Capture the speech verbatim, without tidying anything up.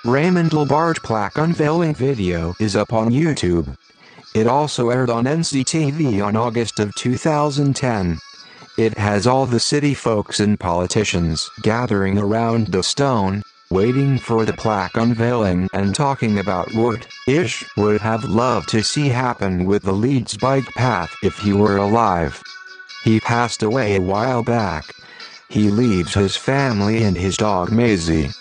Raymond Labarge plaque unveiling video is up on YouTube. It also aired on N C T V on August of two thousand ten. It has all the city folks and politicians gathering around the stone, waiting for the plaque unveiling and talking about what Ish would have loved to see happen with the Leeds bike path if he were alive. He passed away a while back. He leaves his family and his dog Maisie.